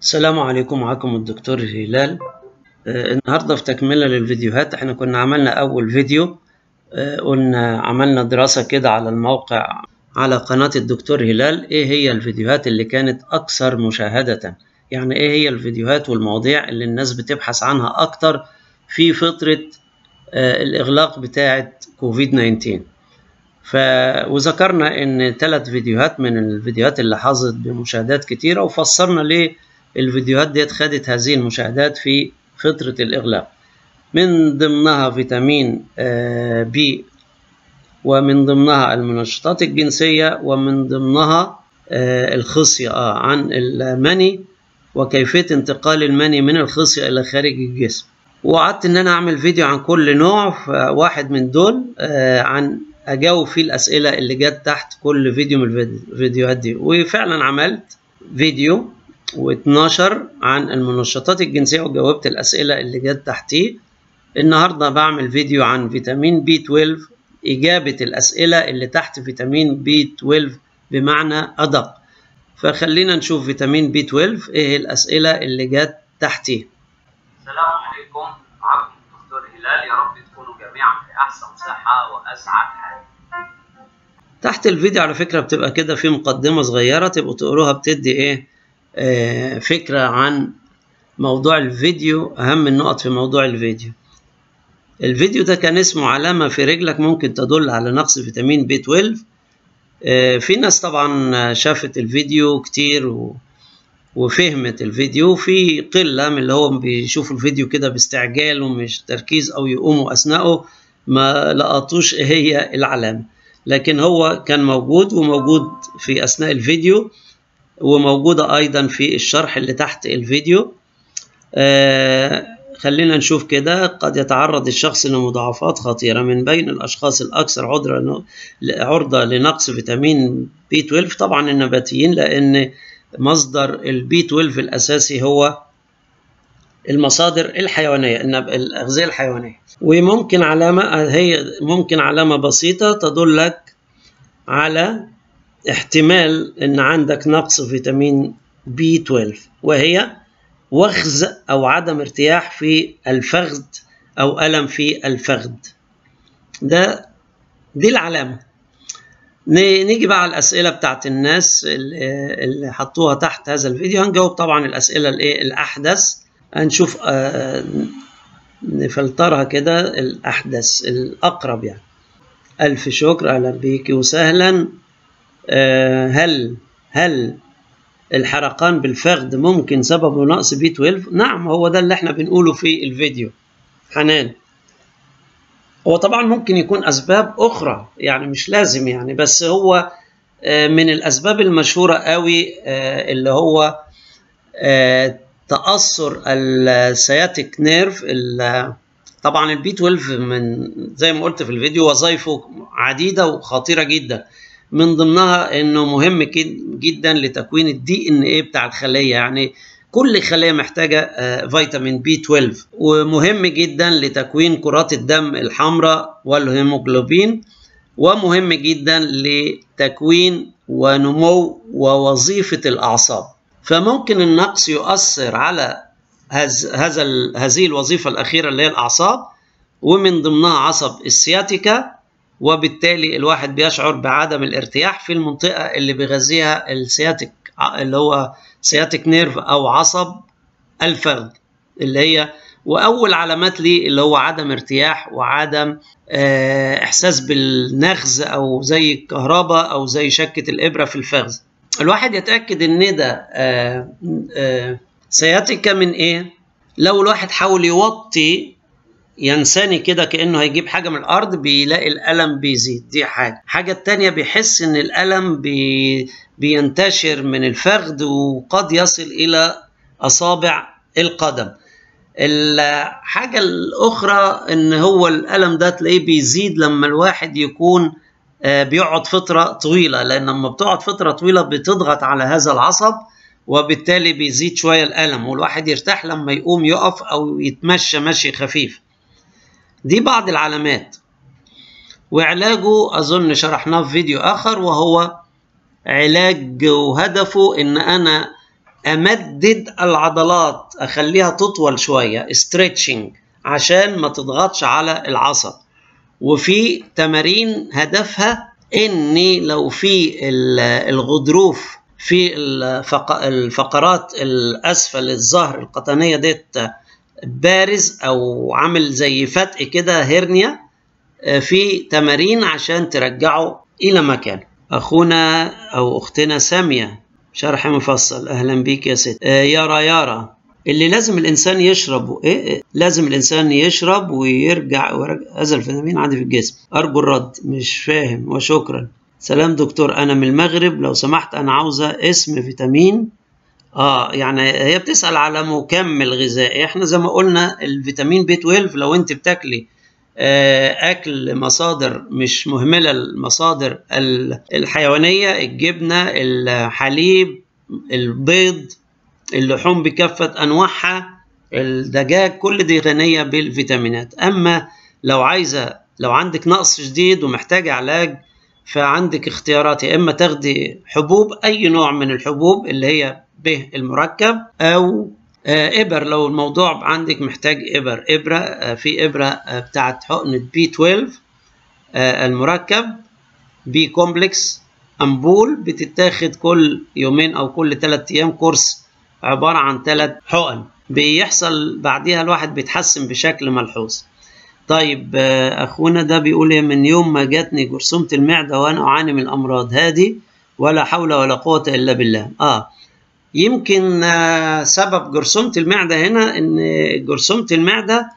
السلام عليكم، معكم الدكتور هلال. النهاردة في تكملة للفيديوهات. احنا كنا عملنا أول فيديو، قلنا عملنا دراسة كده على الموقع على قناة الدكتور هلال، ايه هي الفيديوهات اللي كانت أكثر مشاهدة، يعني ايه هي الفيديوهات والمواضيع اللي الناس بتبحث عنها أكتر في فترة الإغلاق بتاعة كوفيد 19. وذكرنا ان 3 فيديوهات من الفيديوهات اللي حظت بمشاهدات كتيرة، وفسرنا ليه الفيديوهات ديت خدت هذه المشاهدات في فترة الإغلاق. من ضمنها فيتامين بي، ومن ضمنها المنشطات الجنسية، ومن ضمنها الخصية عن المني وكيفية انتقال المني من الخصية إلى خارج الجسم. وقعدت ان انا اعمل فيديو عن كل نوع، واحد من دول عن اجاوب فيه الاسئله اللي جت تحت كل فيديو من الفيديوهات دي. وفعلا عملت فيديو و12 عن المنشطات الجنسيه وجاوبت الاسئله اللي جت تحتيه. النهارده بعمل فيديو عن فيتامين بي 12، اجابه الاسئله اللي تحت فيتامين بي 12 بمعنى ادق. فخلينا نشوف فيتامين بي 12 ايه الاسئله اللي جت تحتيه. السلام عليكم، معكم الدكتور هلال. يا رب تكونوا جميعا في احسن صحه واسعد حال. تحت الفيديو على فكره بتبقى كده في مقدمه صغيره، تبقوا تقروها، بتدي ايه فكره عن موضوع الفيديو، اهم النقط في موضوع الفيديو. الفيديو ده كان اسمه علامه في رجلك ممكن تدل على نقص فيتامين بي 12. في ناس طبعا شافت الفيديو كتير وفهمت الفيديو، في قلة من اللي هو بيشوفوا الفيديو كده باستعجال ومش تركيز أو يقوموا أثناءه ما لقطوش إيه هي العلامة، لكن هو كان موجود وموجود في أثناء الفيديو، وموجودة أيضا في الشرح اللي تحت الفيديو. خلينا نشوف كده. قد يتعرض الشخص لمضاعفات خطيرة من بين الأشخاص الأكثر عرضة لنقص فيتامين بي 12. طبعا النباتيين، لأن مصدر البي 12 الأساسي هو المصادر الحيوانية، الأغذية الحيوانية. وممكن علامة بسيطة تدلك على احتمال أن عندك نقص فيتامين بي 12، وهي وخز أو عدم ارتياح في الفخذ أو ألم في الفخذ. دي العلامة. نيجي بقى على الأسئلة بتاعت الناس اللي حطوها تحت هذا الفيديو. هنجاوب طبعا الأسئلة الأحدث، هنشوف نفلترها كده الأحدث الأقرب يعني. ألف شكر، أهلا بيكي وسهلا. هل الحرقان بالفخذ ممكن سببه نقص بي 12؟ نعم، هو ده اللي احنا بنقوله في الفيديو. حنان، هو طبعا ممكن يكون أسباب أخرى يعني، مش لازم يعني، بس هو من الأسباب المشهورة قوي اللي هو تأثر السياتيك نيرف. طبعا البي 12 من زي ما قلت في الفيديو وظائفه عديدة وخطيرة جدا، من ضمنها انه مهم جدا لتكوين الدي ان ايه بتاع الخلية، يعني كل خلية محتاجة فيتامين بي 12، ومهم جدا لتكوين كرات الدم الحمراء والهيموجلوبين، ومهم جدا لتكوين ونمو ووظيفة الأعصاب. فممكن النقص يؤثر على هذه الوظيفة الأخيرة اللي هي الأعصاب، ومن ضمنها عصب السياتيكا، وبالتالي الواحد بيشعر بعدم الارتياح في المنطقة اللي بيغذيها السياتيك، اللي هو سياتيك نيرف أو عصب الفخذ، اللي هي وأول علامات ليه اللي هو عدم ارتياح وعدم إحساس بالنغز أو زي الكهرباء أو زي شكة الإبرة في الفخذ. الواحد يتأكد إن ده سياتيكا من إيه؟ لو الواحد حاول يوطي ينساني كده كأنه هيجيب حاجة من الأرض بيلاقي الألم بيزيد، دي حاجة التانية بيحس إن الألم بينتشر من الفخذ وقد يصل إلى أصابع القدم. الحاجة الأخرى إن هو الألم ده تلاقيه بيزيد لما الواحد يكون بيقعد فترة طويلة، لأن لما بتقعد فترة طويلة بتضغط على هذا العصب، وبالتالي بيزيد شوية الألم، والواحد يرتاح لما يقوم يقف أو يتمشى مشي خفيف. دي بعض العلامات، وعلاجه أظن شرحناه في فيديو آخر، وهو علاج وهدفه إن أنا امدد العضلات، اخليها تطول شويه ستريتشنج عشان ما تضغطش على العصب. وفي تمارين هدفها اني لو في الغضروف في الفقرات الاسفل الظهر القطنيه ديت بارز او عامل زي فتق كده هرنيا، في تمارين عشان ترجعه الى مكانه. اخونا او اختنا ساميه شرح مفصل، اهلا بيك يا ست. يارا اللي لازم الانسان يشرب لازم الانسان يشرب ويرجع هذا الفيتامين عندي في الجسم، ارجو الرد. مش فاهم وشكرا. سلام دكتور، انا من المغرب، لو سمحت انا عاوزه اسم فيتامين. يعني هي بتسأل على مكمل غذائي. احنا زي ما قلنا الفيتامين بي 12 لو انت بتاكلي اكل مصادر مش مهمله، المصادر الحيوانيه، الجبنه، الحليب، البيض، اللحوم بكافه انواعها، الدجاج، كل دي غنيه بالفيتامينات. اما لو عندك نقص شديد ومحتاج علاج، فعندك اختيارات، يا اما تاخدي حبوب، اي نوع من الحبوب اللي هي به المركب، او ابر لو الموضوع عندك محتاج ابره، في ابره بتاعت حقنه بي 12 المركب، بي كومبلكس امبول، بتتاخد كل يومين او كل 3 ايام، كورس عباره عن 3 حقن، بيحصل بعديها الواحد بيتحسن بشكل ملحوظ. طيب اخونا ده بيقول من يوم ما جاتني جرثومه المعده وانا اعاني من الامراض هذه، ولا حول ولا قوه الا بالله. يمكن سبب جرثومه المعده هنا ان جرثومه المعده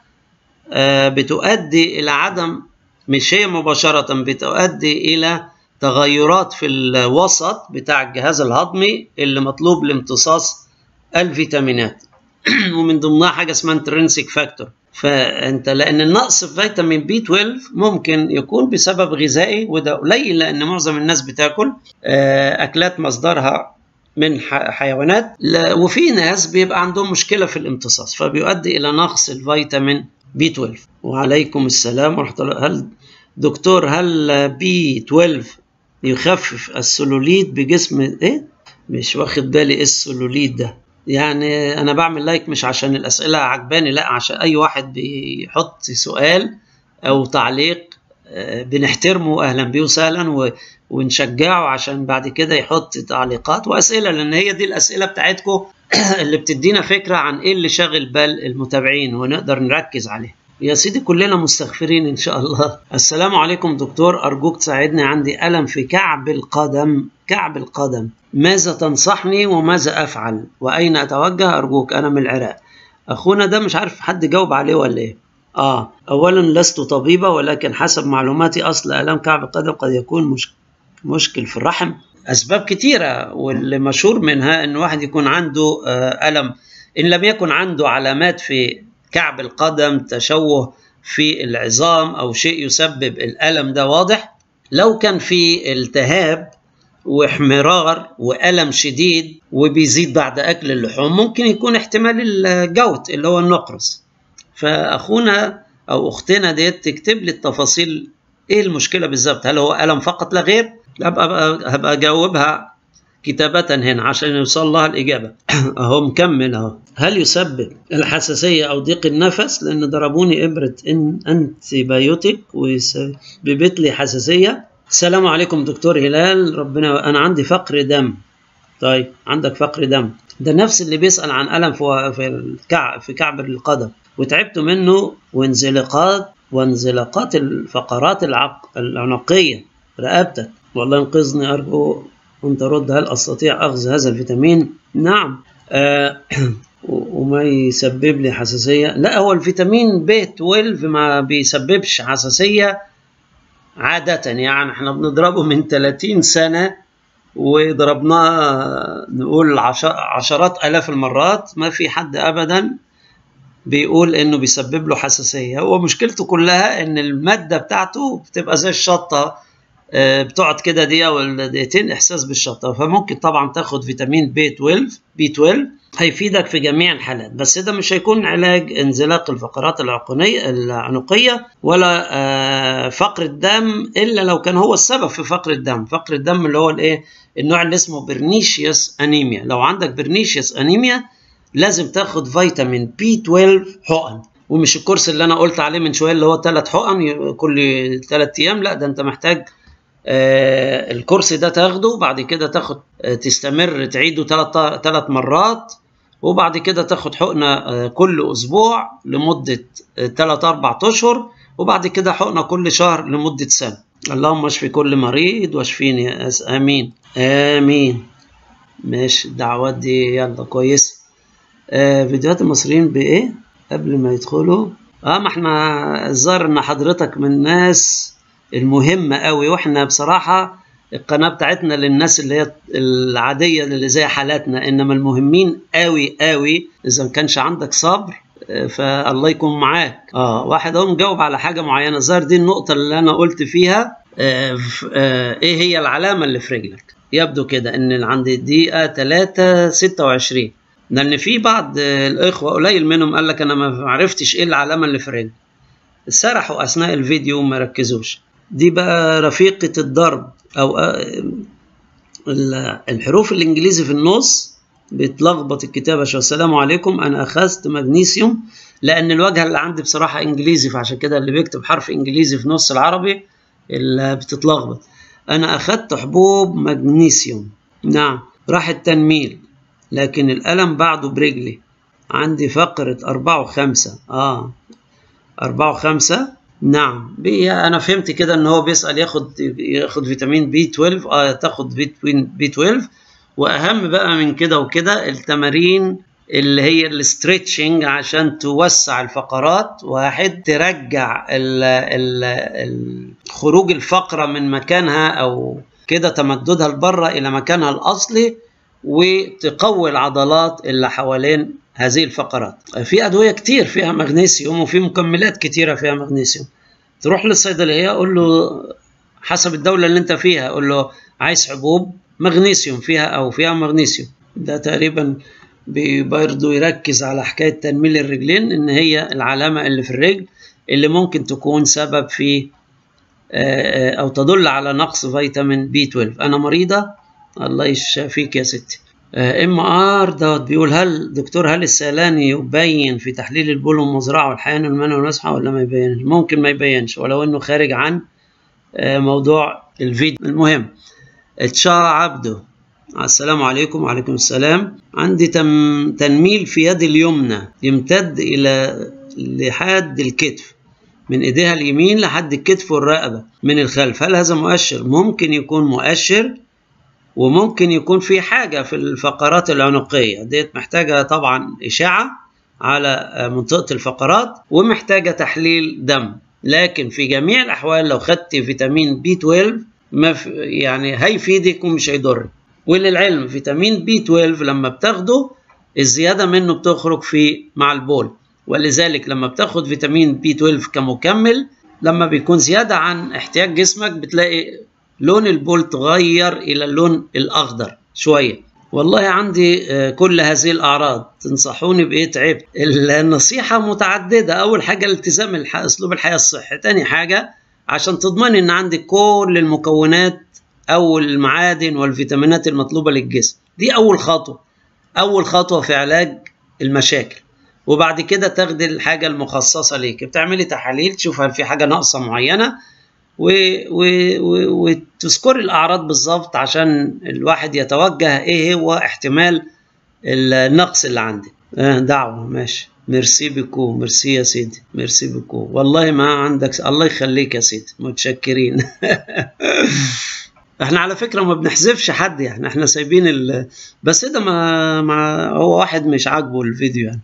بتؤدي الى عدم، مش هي مباشره، بتؤدي الى تغيرات في الوسط بتاع الجهاز الهضمي اللي مطلوب لامتصاص الفيتامينات ومن ضمنها حاجه اسمها انترنسيك فاكتور. فانت لان النقص في فيتامين بي 12 ممكن يكون بسبب غذائي، وده قليل لان معظم الناس بتاكل اكلات مصدرها من حيوانات، وفي ناس بيبقى عندهم مشكله في الامتصاص فبيؤدي الى نقص الفيتامين بي 12. وعليكم السلام ورحمه الله. دكتور هل بي 12 يخفف السلوليت بجسم مش واخد بالي ايه السلوليت ده. يعني انا بعمل لايك مش عشان الاسئله عجباني، لا، عشان اي واحد بيحط سؤال او تعليق بنحترمه، اهلا بيه وسهلا، ونشجعه عشان بعد كده يحط تعليقات واسئله، لان هي دي الاسئله بتاعتكم اللي بتدينا فكره عن ايه اللي شاغل بال المتابعين ونقدر نركز عليه. يا سيدي كلنا مستغفرين ان شاء الله. السلام عليكم دكتور، ارجوك تساعدني، عندي الم في كعب القدم، ماذا تنصحني وماذا افعل واين اتوجه؟ ارجوك، انا من العراق. اخونا ده مش عارف حد جاوب عليه ولا ايه. اولا لست طبيبه، ولكن حسب معلوماتي اصل الام كعب القدم قد يكون مشكل في الرحم. اسباب كتيره، واللي مشهور منها ان واحد يكون عنده الم، ان لم يكن عنده علامات في كعب القدم، تشوه في العظام او شيء يسبب الالم ده واضح. لو كان في التهاب واحمرار والم شديد وبيزيد بعد اكل اللحوم، ممكن يكون احتمال الجوت اللي هو النقرس. فاخونا او اختنا ديت تكتب لي التفاصيل ايه المشكله بالظبط، هل هو الم فقط لا غير؟ هبقى اجاوبها كتابة هنا عشان يوصل لها الإجابة. أهو مكمل أهو. هل يسبب الحساسية أو ضيق النفس؟ لأن ضربوني إبرة أنتيبيوتيك وسببت لي حساسية. السلام عليكم دكتور هلال، أنا عندي فقر دم. طيب عندك فقر دم، ده نفس اللي بيسأل عن ألم في كعب القدم وتعبت منه، وانزلاقات الفقرات العنقية رقبتك، والله انقذني أرجو أن ترد. هل أستطيع أخذ هذا الفيتامين؟ نعم. وما يسبب لي حساسية؟ لا، هو الفيتامين بي 12 ما بيسببش حساسية عادة، يعني احنا بنضربه من 30 سنة وضربناه نقول عشرات آلاف المرات، ما في حد أبدا بيقول إنه بيسبب له حساسية. هو مشكلته كلها إن المادة بتاعته بتبقى زي الشطة، بتقعد كده دقيقة ولا دقيقتين إحساس بالشطة. فممكن طبعا تاخد فيتامين بي 12 هيفيدك في جميع الحالات، بس ده مش هيكون علاج انزلاق الفقرات العنقية ولا فقر الدم، إلا لو كان هو السبب في فقر الدم. فقر الدم اللي هو الإيه؟ النوع اللي اسمه برنيشيوس أنيميا. لو عندك برنيشيوس أنيميا لازم تاخد فيتامين B12 حقن، ومش الكورس اللي أنا قلت عليه من شوية اللي هو 3 حقن كل 3 أيام، لا ده أنت محتاج الكورس ده تاخده، بعد كده تاخد تستمر تعيده 3 مرات، وبعد كده تاخد حقنة كل أسبوع لمدة 3-4 أشهر، وبعد كده حقنة كل شهر لمدة سنة. اللهم اشفي كل مريض واشفيني يا آمين آمين. ماشي، الدعوات دي يلا كويس. فيديوهات المصريين بإيه؟ قبل ما يدخلوا ما احنا الظاهر ان حضرتك من الناس المهمة قوي، واحنا بصراحة القناة بتاعتنا للناس اللي هي العادية اللي زي حالاتنا، انما المهمين قوي قوي اذا ما كانش عندك صبر فالله يكون معاك. واحد اهو مجاوب على حاجة معينة، الظاهر دي النقطة اللي انا قلت فيها. ايه هي العلامة اللي في رجلك؟ يبدو كده ان عند الدقيقة 3:26، لان في بعض الاخوة قليل منهم قال لك انا ما عرفتش ايه العلامة اللي في رجلي، سرحوا اثناء الفيديو وما ركزوش. دي بقى رفيقة الضرب او الحروف الانجليزي في النص بتلخبط الكتابة شوية. السلام عليكم، انا اخذت مغنيسيوم، لان الواجهة اللي عندي بصراحة انجليزي، فعشان كده اللي بيكتب حرف انجليزي في نص العربي اللي بتتلخبط. انا اخذت حبوب مغنيسيوم. نعم، راح التنميل، لكن الألم بعده برجلي. عندي فقرة 4 و5. 4 و5. نعم، أنا فهمت كده إن هو بيسأل ياخد فيتامين B12. تاخد فيتامين B12. وأهم بقى من كده وكده التمارين اللي هي الاستريتشنج عشان توسع الفقرات. 1 ترجع خروج الفقرة من مكانها أو كده تمددها لبره إلى مكانها الأصلي، وتقوي العضلات اللي حوالين هذه الفقرات. في أدوية كتير فيها مغنيسيوم، وفي مكملات كتيرة فيها مغنيسيوم. تروح للصيدلية قول له حسب الدولة اللي انت فيها، قول له عايز حبوب مغنيسيوم فيها أو فيها مغنيسيوم. ده تقريبا برضه يركز على حكاية تنميل الرجلين، إن هي العلامة اللي في الرجل اللي ممكن تكون سبب في أو تدل على نقص فيتامين B12. أنا مريضة، الله يشفيك يا ستي. MR دوت بيقول هل السيلاني يبين في تحليل البول والمزرعة والحيوان والمنوي والمسحة ولا ما يبينش؟ ممكن ما يبينش، ولو انه خارج عن موضوع الفيديو. المهم، تشا عبده، السلام عليكم. وعليكم السلام. عندي تنميل في يد اليمنى يمتد إلى لحد الكتف، من ايديها اليمين لحد الكتف والرقبة من الخلف. هل هذا مؤشر؟ ممكن يكون مؤشر، وممكن يكون في حاجة في الفقرات العنقية ديت محتاجة طبعا إشعة على منطقة الفقرات، ومحتاجة تحليل دم. لكن في جميع الأحوال لو خدت فيتامين B12 يعني هيفيدك ومش هيضرك. وللعلم فيتامين B12 لما بتاخده الزيادة منه بتخرج مع البول، ولذلك لما بتاخد فيتامين B12 كمكمل لما بيكون زيادة عن احتياج جسمك بتلاقي لون البول تغير إلى اللون الأخضر شوية. والله عندي كل هذه الأعراض، تنصحوني بإيه؟ تعبت. النصيحة متعددة. أول حاجة الالتزام أسلوب الحياة الصحي. تاني حاجة عشان تضمني إن عندك كل المكونات أو المعادن والفيتامينات المطلوبة للجسم. دي أول خطوة في علاج المشاكل. وبعد كده تاخدي الحاجة المخصصة ليك، بتعملي تحاليل تشوف هل في حاجة ناقصة معينة، وتذكر الأعراض بالظبط عشان الواحد يتوجه إيه هو احتمال النقص اللي عندك. دعوة. ماشي، ميرسي بكو. ميرسي يا سيدي، ميرسي بكو. والله ما عندك، الله يخليك يا سيدي، متشكرين. احنا على فكرة ما بنحذفش حد، يعني احنا سايبين بس ده ما هو واحد مش عاجبه الفيديو، يعني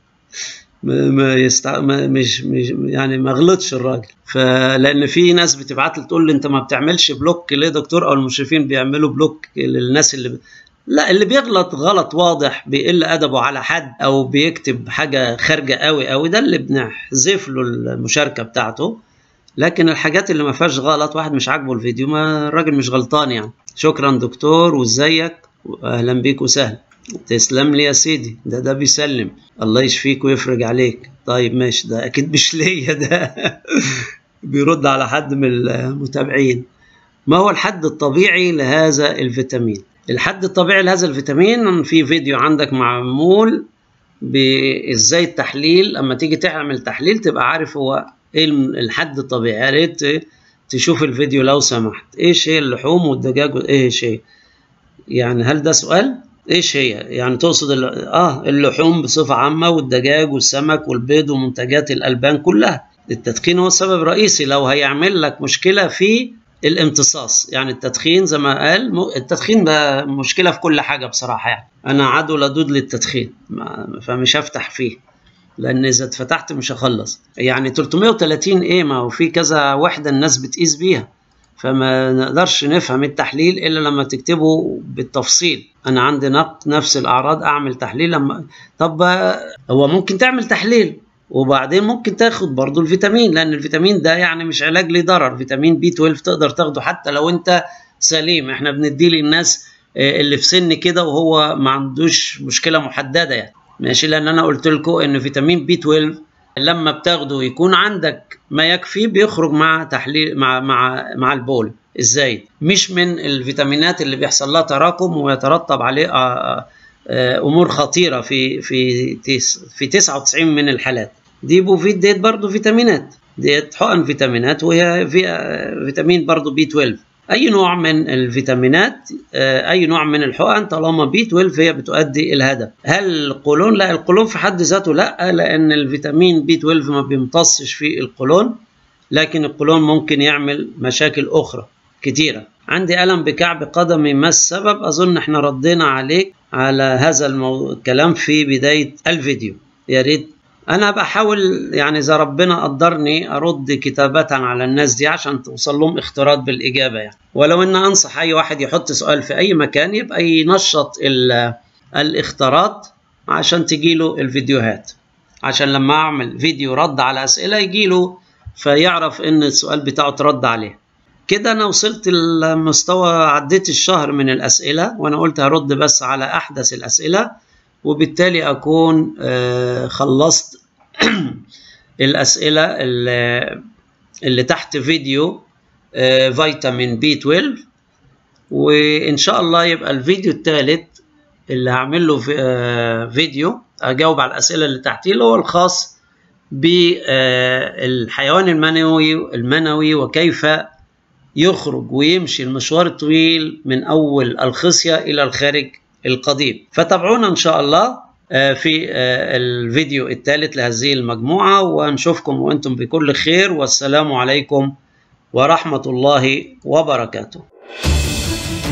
مش يعني ما غلطش الراجل. فلان في ناس بتبعت لي تقول لي انت ما بتعملش بلوك ليه دكتور؟ او المشرفين بيعملوا بلوك للناس لا، اللي بيغلط غلط واضح بيقل ادبه على حد او بيكتب حاجه خارجه قوي ده اللي بنحذف له المشاركه بتاعته. لكن الحاجات اللي ما فيهاش غلط، واحد مش عاجبه الفيديو، ما الراجل مش غلطان يعني. شكرا دكتور، وازيك، واهلا بيك وسهلا. تسلم لي يا سيدي، ده بيسلم، الله يشفيك ويفرج عليك. طيب ماشي، ده اكيد مش ليا ده بيرد على حد من المتابعين. ما هو الحد الطبيعي لهذا الفيتامين؟ الحد الطبيعي لهذا الفيتامين في فيديو عندك معمول بازاي التحليل، اما تيجي تعمل تحليل تبقى عارف هو ايه الحد الطبيعي. يا ريت تشوف الفيديو لو سمحت. ايش هي اللحوم والدجاج؟ ايش هي يعني؟ هل ده سؤال؟ ايش هي يعني؟ تقصد اللحوم بصفة عامة والدجاج والسمك والبيض ومنتجات الألبان كلها. التدخين هو سبب رئيسي لو هيعمل لك مشكلة في الامتصاص. يعني التدخين زي ما قال، التدخين ده مشكلة في كل حاجة بصراحة. يعني أنا عدو لدود للتدخين، فمش هفتح فيه، لأن إذا اتفتحت مش هخلص. يعني 330 إيه، ما هو في كذا وحدة الناس بتقيس بيها، فما نقدرش نفهم التحليل إلا لما تكتبه بالتفصيل. أنا عندي نفس الأعراض، أعمل تحليل لما. طب هو ممكن تعمل تحليل وبعدين ممكن تاخد برضو الفيتامين، لأن الفيتامين ده يعني مش علاج ليه ضرر. فيتامين B12 تقدر تاخده حتى لو أنت سليم. إحنا بنديه للناس اللي في سن كده وهو ما عندوش مشكلة محددة يعني، ماشي. لأن أنا قلت لكم إن فيتامين B12 لما بتاخده يكون عندك ما يكفي، بيخرج مع تحليل مع البول الزايد، مش من الفيتامينات اللي بيحصل لها تراكم ويترتب عليه امور خطيره في 99 من الحالات. دي بوفيت ديت برضو فيتامينات، ديت حقن فيتامينات، وهي فيها فيتامين برضو B12. اي نوع من الفيتامينات، اي نوع من الحقن طالما B12 هي بتؤدي الهدف. هل القولون؟ لا، القولون في حد ذاته لا، لان الفيتامين B12 ما بيمتصش في القولون، لكن القولون ممكن يعمل مشاكل اخرى كتيره. عندي الم بكعب قدمي، ما السبب؟ اظن احنا ردينا عليك على هذا الكلام في بدايه الفيديو. يا ريت انا بحاول يعني اذا ربنا قدرني ارد كتابة على الناس دي عشان توصل لهم اختراط بالاجابه يعني. ولو ان انصح اي واحد يحط سؤال في اي مكان يبقى ينشط الاختراط عشان تجيله الفيديوهات، عشان لما اعمل فيديو رد على اسئله يجيله فيعرف ان السؤال بتاعه ترد عليه. كده انا وصلت المستوى، عديت الشهر من الاسئله، وانا قلت هرد بس على احدث الاسئله، وبالتالي أكون خلصت الأسئلة اللي تحت فيديو فيتامين B12. وإن شاء الله يبقى الفيديو الثالث اللي هعمل له فيديو أجاوب على الأسئلة اللي تحتيه، اللي هو الخاص بالحيوان المنوي وكيف يخرج ويمشي المشوار الطويل من أول الخصية إلى الخارج القضيب. فتابعونا إن شاء الله في الفيديو الثالث لهذه المجموعة، ونشوفكم وأنتم بكل خير، والسلام عليكم ورحمة الله وبركاته.